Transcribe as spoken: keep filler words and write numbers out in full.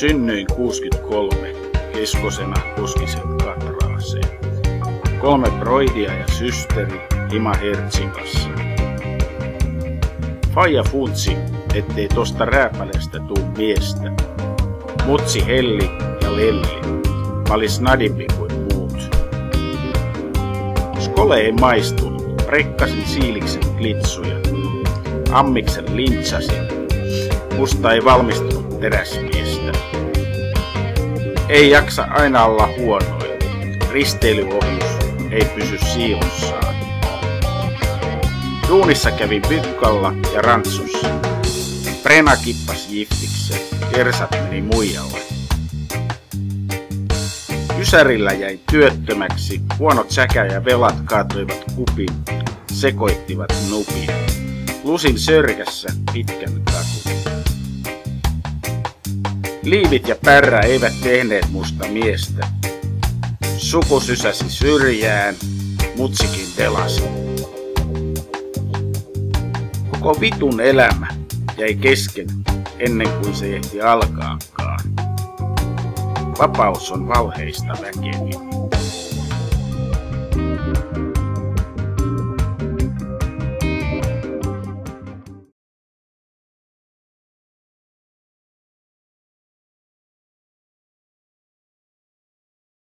Synnyin kuusikymmentäkolme Keskosena Koskisen katraaseen. Kolme broidia ja systeri hima Hertsikassa. Faija funtsi, ettei tosta rääpälestä tuu miestä. Mutsi helli ja lelli, mä olis nadimpi kuin muut. Skole ei maistunut, rekkasin siiliksen klitsuja. Ammiksen lintsasin, musta ei valmistunut teräsmiestä. Ei jaksa aina olla huonoin, risteilyohjus ei pysy siilossaan. Duunissa kävin Pykkalla ja Rantsussa. Prena kippas jiftiksen, kersat meni muijalle. Ysärillä jäin työttömäksi, huonot säkä ja velat kaatoivat kupin, sekoittivat nupin. Lusin sörkässä pitkän takun. Liivit ja pärrä eivät tehneet musta miestä. Suku sysäsi syrjään, mutsikin delasi. Koko vitun elämä jäi kesken ennen kuin se ehti alkaakaan. Vapaus on valheista väkeviä.